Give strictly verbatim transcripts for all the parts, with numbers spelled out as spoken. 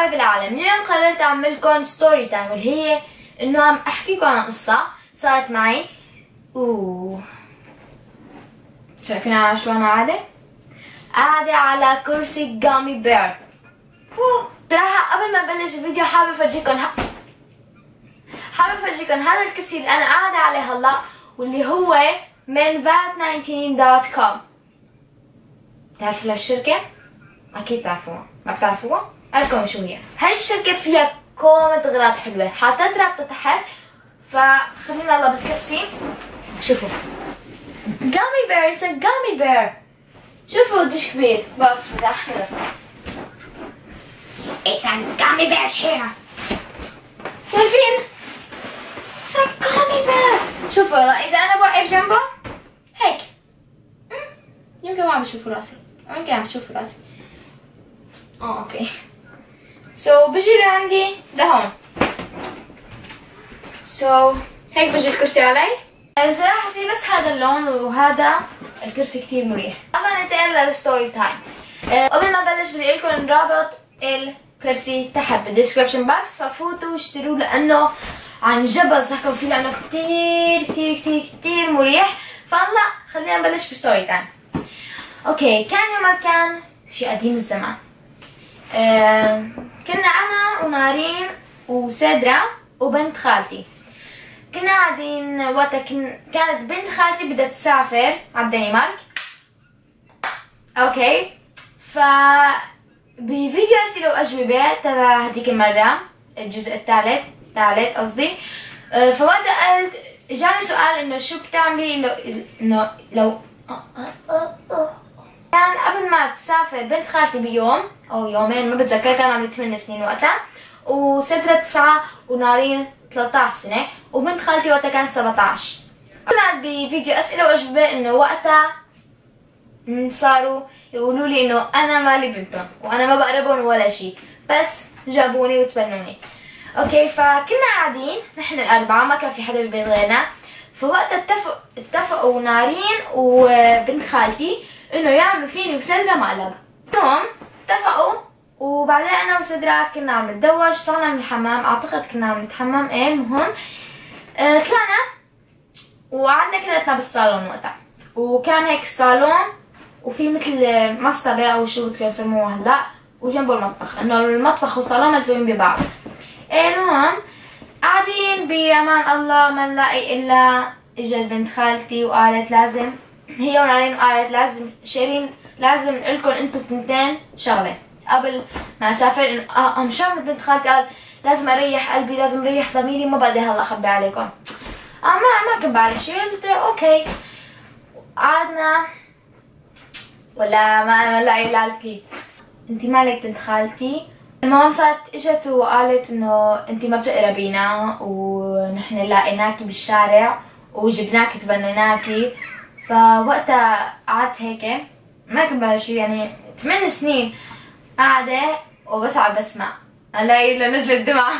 حبايب العالم، اليوم قررت اعمل لكم ستوري تايم واللي هي انه عم احكي لكم عن قصة صارت معي. اوه شايفين على شو انا قاعدة؟ قاعدة على كرسي جامي بير. صراحة قبل ما ابلش الفيديو حابة افرجيكم ه... حابة افرجيكم هذا الكرسي اللي انا قاعدة عليه هلا، واللي هو من فات تسعة عشر دوت كوم. بتعرفوا لهالشركة؟ اكيد تعرفوها، ما بتعرفوها؟ قالكم شو هي. هاي الشركة فيها كومة اغراض حلوة، حاطت رابطة تحت، فخلينا هلا بالكرسي. شوفوا جامي بير، اتس جامي بير. شوفوا قديش كبير، بقف بدي احمله. اتس جامي بير here. شايفين؟ اتس جامي بير. شوفوا هلا اذا انا بوقف جنبه هيك يمكن ما عم بتشوفوا راسي، يمكن عم بتشوفوا راسي. اه اوكي. سو so, بجي لعندي لهون. سو so, هيك بجي الكرسي علي. بصراحة في بس هذا اللون وهذا الكرسي كتير مريح. طبعا ننتقل للستوري تايم. قبل ما بلش بدي اقول لكم رابط الكرسي تحت بالديسكربشن بوكس، ففوتوا واشتروه لانه عن جد بنصحكم فيه لانه كتير كتير كتير كتير مريح. فهلا خلينا نبلش بستوري تايم. اوكي، كان يوم كان في قديم الزمان. آه كنا انا ونارين وسدرة وبنت خالتي. كنا قاعدين وقتها كن... كانت بنت خالتي بدها تسافر على الدنمارك. اوكي، ف بفيديو اسئله واجوبه تبع هذيك المره الجزء الثالث ثالث قصدي. آه فوقتها قلت جاني سؤال انه شو بتعملي لو انه لو كان قبل ما تسافر بنت خالتي بيوم او يومين ما بتذكر، كان عمري ثمان سنين وقتها، وسدرة تسعة ونارين ثلاثة عشر سنة، وبنت خالتي وقتها كانت سبعة عشر. طلعت بفيديو اسئلة واجوبة انه وقتها صاروا يقولوا لي انه انا مالي بنتهم وانا ما بقربهم ولا شيء، بس جابوني وتبنوني. اوكي، فكنا قاعدين نحن الاربعة، ما كان في حدا بالبيت غيرنا. فوقتها اتفق اتفقوا نارين وبنت خالتي انه يعملوا فيني وسدرة مقلب. المهم اتفقوا، وبعدين انا وسدرة كنا عم نتدوش، طلعنا من الحمام، اعتقد كنا عم نتحمم. ايه المهم اه طلعنا وقعدنا كلنا بالصالون وقتها، وكان هيك الصالون وفي مثل مصطبة او شو بدكم يسموها هلا، وجنبه المطبخ، انه المطبخ والصالون ملزومين ببعض. ايه المهم قاعدين بامان الله ما نلاقي الا اجت بنت خالتي وقالت لازم هي ونارين، قالت لازم شيرين لازم نقلكن انتو التنتين شغله قبل ما اسافر. انه اه مش عملت بنت خالتي قال لازم اريح قلبي، لازم اريح ضميري، ما بدي هلا اخبي عليكم. اه ما ما كنت بعرف شيء، قلت اوكي. قعدنا ولا ما نلاقي قالت لي انت مالك بنت خالتي. المهم صارت اجت وقالت انه انت ما بتقربينا ونحن لقيناكي بالشارع وجبناكي تبنيناكي. فوقتها قعدت هيك ما كنت بعرف شو، يعني ثمان سنين قاعدة وبس عم بسمع، الاقي الا نزلت دمعة.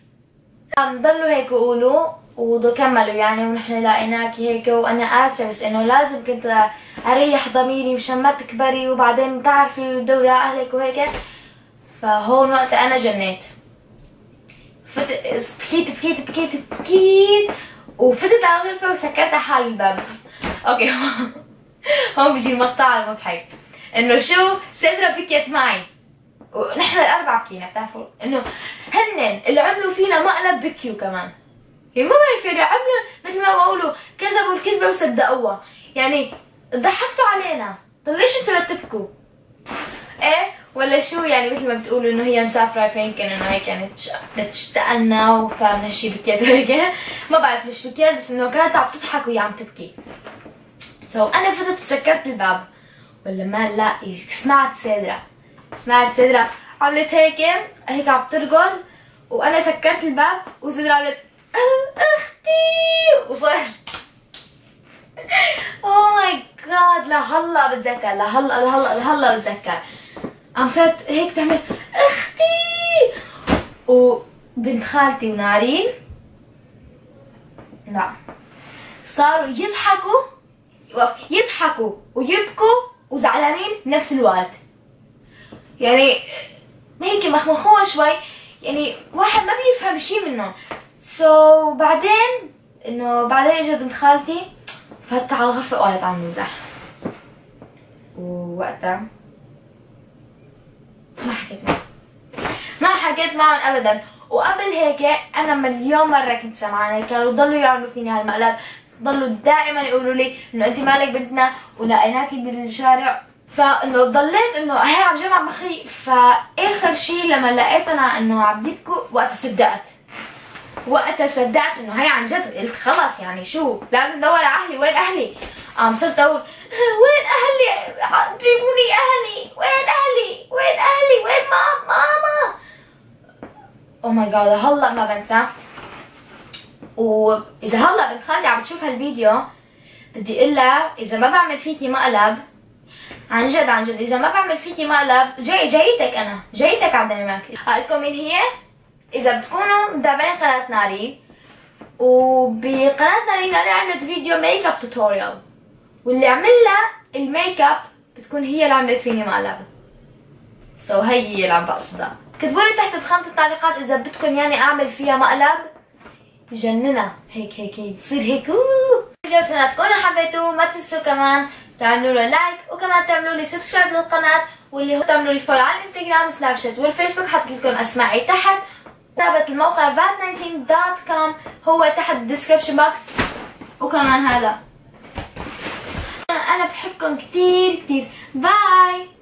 عم ضلوا هيك يقولوا وكملوا يعني ونحن لقيناكي هيك وانا اسفة، بس انه لازم كنت اريح ضميري مشان ما تكبري وبعدين تعرفي وتدوري على اهلك وهيك. فهون وقتها انا جنيت، فت... بكيت بكيت بكيت بكيت وفتت على الغرفة وسكرت على حالي الباب. اوكي هون بيجي المقطع المضحك، انه شو سدرة بكيت معي ونحن الاربعة بكينا. بتعرفوا انه هنن اللي عملوا فينا مقلب بكيوا كمان، يعني ما بعرف يعني عملوا مثل ما بقولوا كذبوا الكذبة وصدقوها، يعني ضحكتوا علينا. طيب ليش انتوا لا تبكوا؟ ايه ولا شو؟ يعني مثل ما بتقولوا انه هي مسافرة فيمكن انه هيك يعني تشتاق لنا وفاهمة شي بكيت هيك، ما بعرف ليش بكيت، بس انه كانت عم تضحك وهي عم تبكي. سو so, انا فتت وسكرت الباب، ولا ما نلاقي سمعت سدرة سمعت سدرة عملت هيك هيك عم ترقد، وانا سكرت الباب وسدرة عملت اختي وصار اوه ماي جاد. لهلا بتذكر لهلا لهلا لهلا بتذكر عم صارت هيك تعمل اختي. وبنت خالتي ونارين لا صاروا يضحكوا يضحكوا ويبكوا وزعلانين بنفس الوقت. يعني هيك مخمخوه شوي، يعني واحد ما بيفهم شي منهم. سو so, بعدين انه بعدين اجت بنت خالتي فتح على الغرفة وقالت عم نمزح، ووقتها ما حكيت معهم ما حكيت معهم ابدا. وقبل هيك انا مليون مرة كنت سمعانة كانوا ضلوا يعملوا فيني هالمقلب، ضلوا دائما يقولوا لي انه انت مالك بنتنا ولقيناكي بالشارع، فانه ضليت انه هي عم جمع مخي. فاخر شيء لما لقيت انا انه عم يبكوا وقتها صدقت، وقتها صدقت انه هي عن جد. قلت خلص يعني شو لازم ادور على اهلي، وين اهلي؟ قام صرت اقول وين اهلي؟ جيبوني اهلي، وين اهلي؟ وين اهلي؟ وين مام ماما؟ او ماي جاد هلا ما بنسى. واذا هلا بنت خالتي عم تشوف هالفيديو بدي اقول لها اذا ما بعمل فيكي مقلب عن جد عن جد، اذا ما بعمل فيكي مقلب جاي جايتك انا جايتك على الدنمارك. هقولكم مين هي. اذا بتكونوا متابعين قناة نارين، وبقناة نارين انا عملت فيديو ميك اب توتوريال، واللي عملها الميك اب بتكون هي اللي عملت فيني مقلب. سو so هي هي اللي عم بقصدها. كتبوا لي تحت بخانة التعليقات اذا بدكم يعني اعمل فيها مقلب مجننة هيك هيك هيك تصير هيك. الفيديو تكونوا حبيتوه، ما تنسوا كمان تعملوا له لايك، وكمان تعملوا لي سبسكرايب للقناة، واللي هو تعملوا لي فولو على الانستغرام وسناب شات والفيسبوك. حطيت لكم اسمائي تحت، رابط الموقع فات تسعة عشر دوت كوم هو تحت الديسكربشن بوكس. وكمان هذا انا بحبكم كتير كتير. باي.